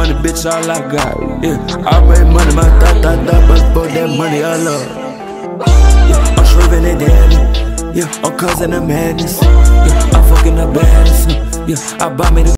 money, bitch, all I got. Yeah, I make money, my thought, but for that money I love. Yeah, I'm swerving it daily. Yeah, I'm causing the madness. Yeah, I'm fucking the baddest. Yeah, I buy me the